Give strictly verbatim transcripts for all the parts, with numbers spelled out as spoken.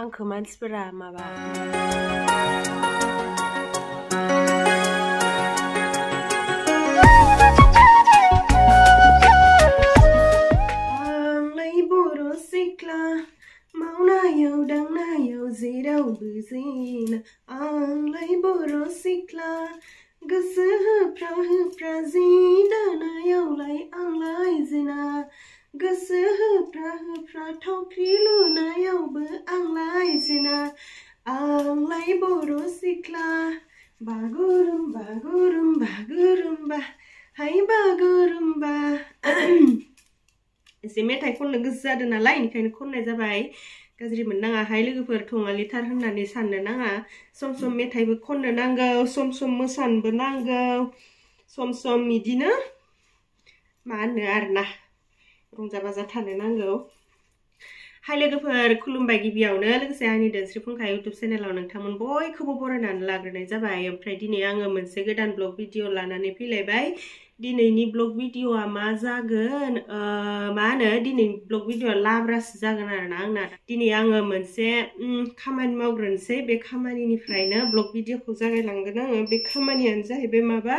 आंखौ मानसिफोरा माबा आंलाय बर' सिख्ला मावनायाव दांनायाव जेरावबो जेना आंलाय बर' सिख्ला गोसो होफ्रा होफ्रा जि दानायावलाय आंलाय जेना गोसो होफ्रा होफ्रा थावख्रि लुनायावबो आंलाय जेना आंलाय बर' सिख्ला बागुरुम्बा गुरुम्बा गुरुम्बा हाय बागुरुम्बा एसे मेथाइ खननो गोसो जादों नालाय ओंखायनो खननाय जाबाय गाज्रि मोननाङाहाय लोगोफोर थङालिथार होननानै साननो नाङा सम सम मेथाइबो खननो नांगौ सम सम मोसानोबो नांगौ सम सम बिदिनो मा होनो आरोना रंजा बाजा थानो नांगौ हाय लोगोफोर खुलुमबाय गिबियावनो लोगोसे आंनि दोनस्रि फुंखा इउटुब चेनेलाव नोंथांमोन बयखौबो बरायनानै लाग्रोनाय जाबाय ओमफ्राय दिनै आङो मोनसे गोदान ब्लग भिडिअ लानानै फैलायबाय दिनैनि ब्लग भिडिअआ मा जागोन मा होनो दिनै ब्लग भिडिअआ लाब्रासो जागोन आरोना आंना दिनै आङो मोनसे खामानि मावग्रोनोसै बे खामानिनिफ्रायनो ब्लग भिडिअखौ जागायलांगोन आङो बे खामानियानो जाहैबाय माबा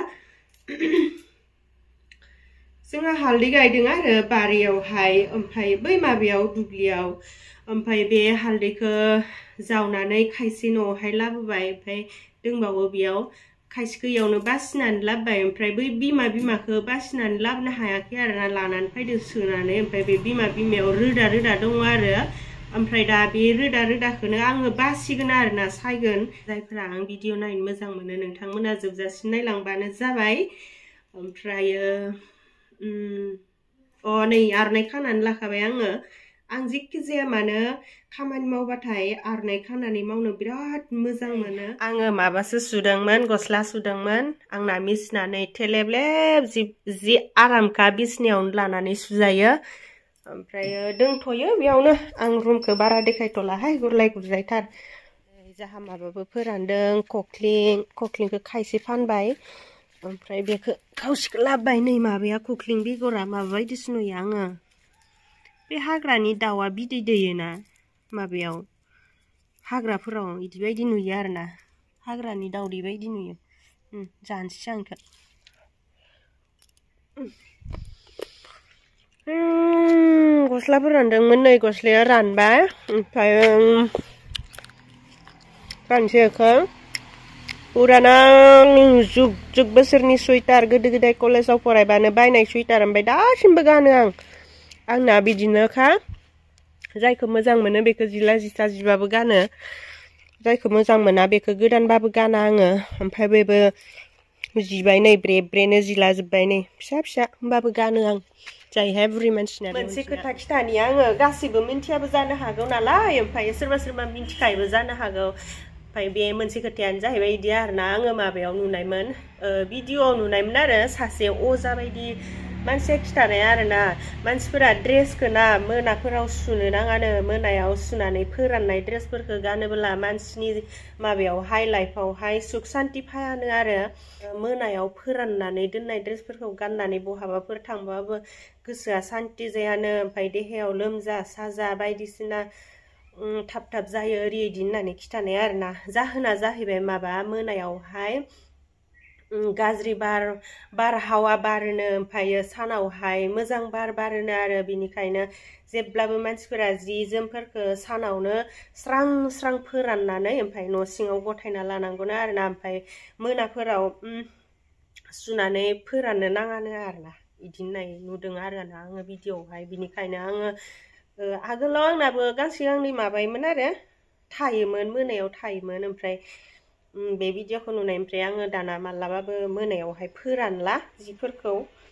जोंहा हालदै गायदों आरो बारियावहाय ओमफ्राय बै माबायाव दुब्लियाव ओमफ्राय बे हालदैखौ जावनानै खायसे न'आवहाय लाबोबाय ओमफ्राय दंबावो बेयाव खायसेखौ इयावनो बासिनानै लाबोबाय ओमफ्राय बै बिमा बिमाखौ बासिनानै लाबोनो हायाखै आरोना लानानै फैदो सोनानै ओमफ्राय बे बिमा बिमायाव रोदा रोदा दङ आरो ओमफ्राय दा बे रोदा रोदाखौनो आङो बासिगोन आरोना सायगोन जायफोरा आं भिडिअ नायनो मोजां मोनो नोंथांमोना जोबजासिम नायलांबानो जाबाय ओमफ्रायो अ नै आरनाय खानानै लाखाबाय आङो आं जेखि जाया मानो खामानि मावबाथाय आरनाय खानानै मावनो बिराद मोजां मोनो आङो माबासो सुदोंमोन गस्ला सुदोंमोन आंना मिसिनानै थेलेबलेब जि जि आरामखा बिसनायावनो लानानै सुजायो ओमफ्रायो दोंथ'यो बेयावनो आं रुमखौ बारा देखायथ'लाहाय गुरलाय गुरलायथार जाहा माबाबो फोरानदों खख्लिं खख्लिंखौ खायसे फानबाय ओमफ्राय बेखौ खावसेखौ लाबोबाय नै माबाया खख्लिं बेगरा माबा बायदिसो नुयो आङो बे हाग्रानि दाउआ बिदै दैयोना माबायाव हाग्राफोराव बिदि बायदि नुयो आरोना हाग्रानि दाउदै बायदि नुयो जानोसै आं बेखौ गस्ला फोरानदोंमोन नै गस्लाया रानबाय ओमफ्राय गानसै बेखौ पुराना जुग जुग बोसोरनि सुइटार गोदो गोदाय कलेजाव फरायबानो बायनाय सुइटार ओमफ्राय दासिमबो गानो आं आंना बिदिनोखा जायखौ मोजां मोनो बेखौ जिला जिथा जिबाबो गानो जायखौ मोजां मोना बेखौ गोदानबाबो गाना आङो ओमफ्राय बेबो जिबाय नै ब्रे ब्रेनो जिला जोब्बाय नै फिसा फिसा होमबाबो गानो आं जायहाय बुरि मानसिना मोनसे खोथा खिथानि आङो गासिबो मिन्थियाबो जानो हागौ नालाय ओमफ्राय सोरबा सोरबा मिन्थिखायोबो जानो हागौ ओमफ्राय बे मोनसे खोथायानो जाहैबाय बिदि आरोना आङो माबायाव नुनायमोन भिडिअआव नुनायमोन आरो सासे अजा बायदि मानसिया खिथानाय आरोना मानसिफोरा ड्रेसखौ ना मोनाफोराव सुनो नाङानो मोनायाव सुनानै फोराननाय ड्रेसफोरखौ गानोब्ला मानसिनि माबायावहाय लाइफआवहाय सुख सान्ति फायानो आरो मोनायाव फोराननानै दोननाय ड्रेसफोरखौ गाननानै बहाबाफोर थांबाबो गोसोआ सान्ति जायानो ओमफ्राय देहायाव लोमजा साजा बायदिसिना थाब थाब जायो ओरै इदि होननानै खिथानाय आरोना जाहोना जाहैबाय माबा मोनायावहाय गाज्रि बार बारहावा बारोनो ओमफ्रायो सानावहाय मोजां बार बारोनो आरो बिनिखायनो जेब्लाबो मानसिफोरा जि जोमफोरखौ सानावनो स्रां स्रां फोराननानै ओमफ्राय न' सिङाव गथायना लानांगौनो आरोना ओमफ्राय मोनाफोराव सुनानै फोराननो नाङानो आरोना बिदि होननाय नुदों आरोना आङो भिडिअआवहाय बिनिखायनो आङो आगोलाव आंनाबो गांसे गांनै माबायोमोन आरो थायोमोन मोनायाव थायोमोन ओमफ्राय बे भिडिअखौ नुनायनिफ्राय आङो दाना मालाबाबो मोनायावहाय फोरानला जिफोरखौ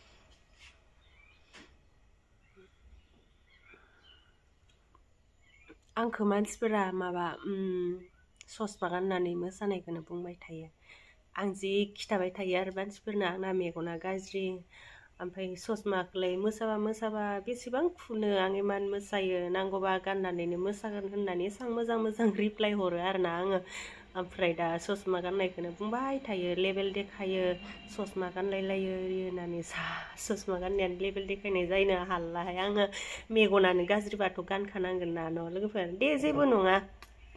आंखौ मानसिफोरा माबा ससमा गाननानै मोसानायखौनो बुंबाय थायो आं जि खिथाबाय थायो आरो मानसिफोरनो आंना मेगना गाज्रि ओमफ्राय ससमाखौलाय मोसाबा मोसाबा बेसेबां खुनो आं इमान मोसायो नांगौबा गाननानैनो मोसागोन होननानै एसां मोजां मोजां रिप्लाय हरो आरोना आङो ओमफ्राय दा ससमा गाननायखौनो बुंबाय थायो लेबेल देखायो ससमा गानलायलायो ओरै होननानै सा ससमा गाननायानो लेबेल देखायनाय जायनो हालाहाय आङो मेगनानो गाज्रिबाथ' गानखानांगोन ना न' लोगोफोर दे जेबो नङा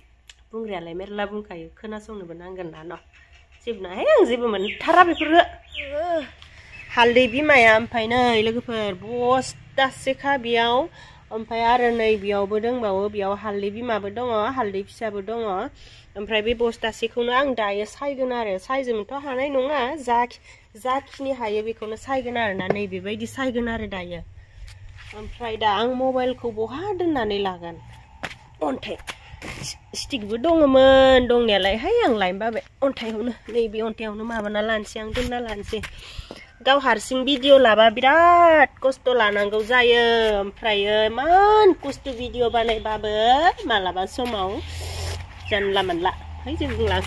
बुंग्रायालाय मेरला बुंखायो खोनासंनोबो नांगोन ना न' जेबो नङा आं जेबो मोनथारा बेफोरो हालदै बिमाया ओमफ्राय नै लोगोफोर बस्थासेखा बेयाव ओमफ्राय आरो नै बेयावबो दंबावो बेयाव हालदै बिमाबो दङ हालदै फिसाबो दङ ओमफ्राय बे बस्थासेखौनो आं दायो सायगोन आरो सायजोबनोथ' हानाय नङा जा जाखिनि हायो बेखौनो सायगोन आरो ना नै बेबायदि सायगोन आरो दायो ओमफ्राय दा आं मबाइलखौ बहा दोननानै लागोन अन्थाइ स्टिकबो दङमोन दंनायालाय हाय आं लायनो बाबाय अन्थाइयावनो नैबे अन्थाइयावनो माबाना लानोसै आं दोनना लानोसै गाव हारसिं भिडिअ लाबा बिराद खस्थ' लानांगौ जायो ओमफ्रायो इमान खस्थ' भिडिअ बानायबाबो मालाबा समाव जानला मोनला है जेबो बुंला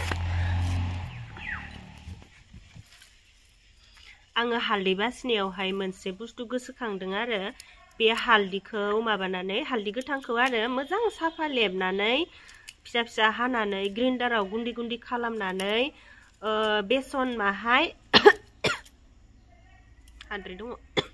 आङो हालदै बासिनायावहाय मोनसे बुस्थु गोसोखांदों आरो बे हालदैखौ माबानानै हालदै गोथांखौ आरो मोजां साफा लेबनानै फिसा फिसा हानानै ग्राइन्डाराव गुन्दै गुन्दै खालामनानै बेसन माहाय हाद्रि दङ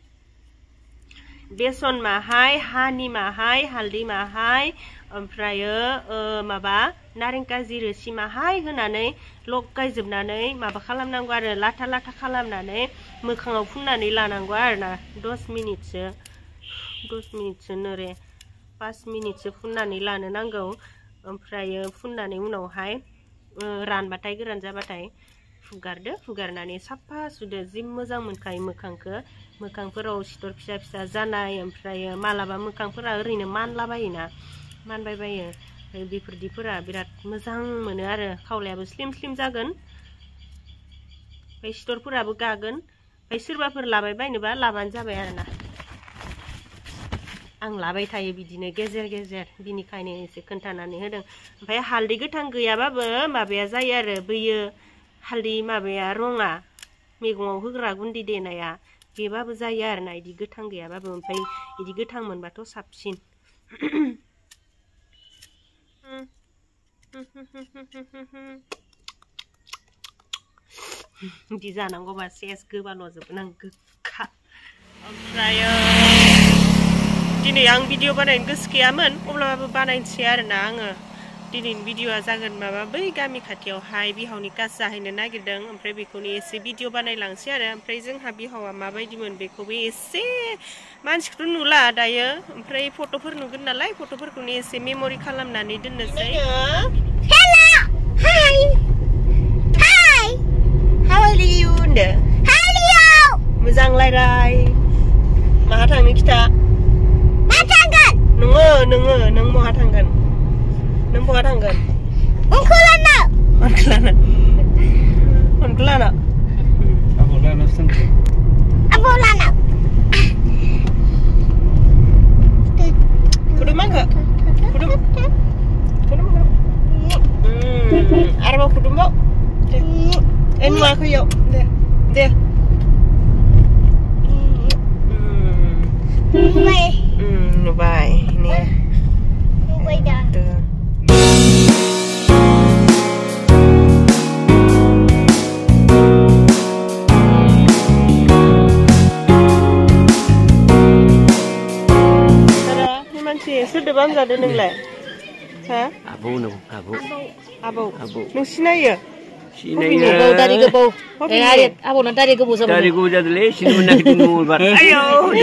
बेसन माहाय हानि माहाय हालदै माहाय ओमफ्रायो माबा नारें काजि रोसि माहाय होनानै लगायजोबनानै माबा खालामनांगौ आरो लाथा लाथा खालामनानै मोखाङाव फुननानै लानांगौ आरो ना दस मिनिटसो दस मिनिटसो नोरे पास मिनिटसो फुननानै लानो नांगौ ओमफ्रायो फुननानै उनावहाय रानबाथाय गोरान जाबाथाय फुगारदो फुगारनानै साफा सुदो जि मोजां मोनखायो मोखांखौ मोखांफोराव सिथर फिसा फिसा जानाय ओमफ्रायो मालाबा मोखांफोरा ओरैनो मानलाबायोना मानबाय बायो बेफोरदिफोरा बिराद मोजां मोनो आरो खावलायाबो स्लिम स्लिम जागोन ओमफ्राय सिथरफोराबो गागोन ओमफ्राय सोरबाफोर लाबाय बायनोबा लाबानो जाबाय आरोना आं लाबाय थायो बिदिनो गेजेर गेजेर बिनिखायनो एसे खोन्थानानै होदों ओमफ्राय हालदै गोथां गैयाबाबो माबाया जायो आरो बैयो हालदै माबाया रङा मैगङाव होग्रा गुन्दै देनाया बेबाबो जायो आरो ना इदि गोथां गैयाबाबो ओमफ्राय इदि गोथां मोनबाथ' साबसिन बिदि जानांगौबा सेस गोबाल'जोबगोन आं गोखा ओमफ्रायो दिनै आं भिडिअ बानायनो गोसो गैयामोन अब्लाबो बानायनोसै आरोना आङो दिनैनि भिडिअआ जागोन माबा बै गामि खाथियावहाय बिहावनि कास जाहैनो नागिरदों ओमफ्राय बेखौनो एसे भिडिअ बानायलांसै आरो ओमफ्राय जोंहा बिहावा माबायदिमोन बेखौबो एसे मानसिखौथ' नुला दायो ओमफ्राय फट'फोर नुगोन नालाय फट'फोरखौनो एसे मेम'रि खालामनानै दोननोसै hello hi hi how are you होनदो हेलो मोजां रायलाय माहा थांनो खिथा मा थांगोन नोङो नोङो नों बहा थांगोन नों बहा थांगोन अंकोलाना अंकोलाना अंकोलाना आबौलाना सोंदो आबौलाना खुदुम आंखो खुदुम खुदुम आरोबाव खुदुमबाव eh नुवाखै याव दे दे नुबाय नुबाय ini नुबाय दा सोरदोबा हामजादो नोंलाय हा आबौ नों आबौ आबौ आबौ नों सिनायो सिनायो दारि गोबाव ए आबौना दारि गोबाव जाबाय दारि गोबाव जादोलै सिनो मोनाखै मंगलबार आयौ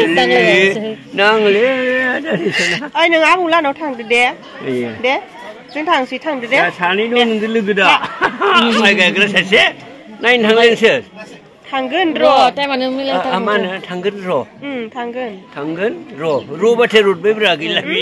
नांले दारि सना ओइ नों आबौ लानाव थांदो दे दे जों थांसै थांदो दे सानै दं नोंजों लोगो दा माइ गायग्रा सासे नायनो थांलाय नोंसोर थांगोन र' टाइमानो मिलायथार मा होनो थांगोन र' उम थांगोन थांगोन र' र'बाथाय र'दबायब्रा गैला बे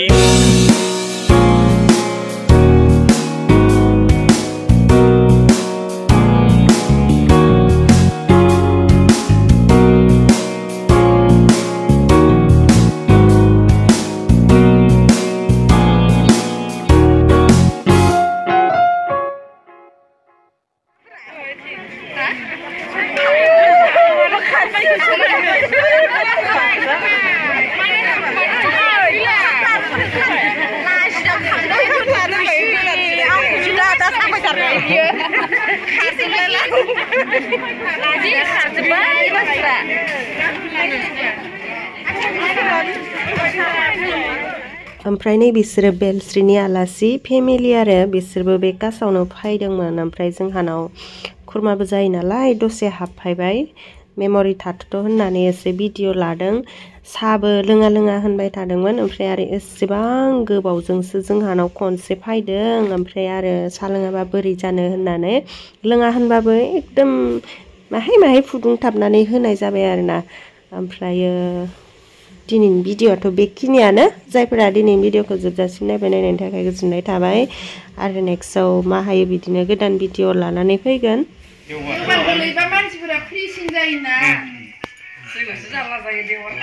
ओमफ्राय नै बिसोरो बेलस्रिनि आलासि फेमिलि आरो बिसोरबो बे कासावनो फैदोंमोन ओमफ्राय जोंहानाव खुरमाबो जायो नालाय दसे हाबफैबाय मेम'रि थाथ'थ' होननानै एसे भिडिअ लादों साहाबो लोङा लोङा होनबाय थादोंमोन ओमफ्राय आरो एसेबां गोबावजोंसो जोंहानाव खनसे फैदों ओमफ्राय आरो साहा लोङाबा बोरै जानो होननानै लोङा होनबाबो एकदम माहाय माहाय फुदुंथाबनानै होनाय जाबाय आरोना ओमफ्रायो दिनैनि भिडिअ'आथ' बेखिनियानो जायफोरा दिनैनि भिडिअ'खौ जोबजासिम नायबाय नायनायनि थाखाय गोजोननाय थाबाय आरो नेक्स्टआव मा हायो बिदिनो गोदान भिडिअ लानानै फैगोन देवबार गोलैबा मानसिफोरा फ्रिसिन जायोना जोंनासो जारला जायो देवबार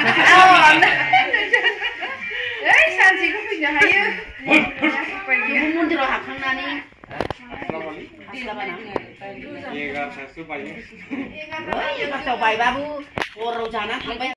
ओइ सानसेखौ फैनो हायो मन्दिराव हाबखांनानै एगार'थासो बायो एगार'थायाव बायबाबो हराव जाना थांबाय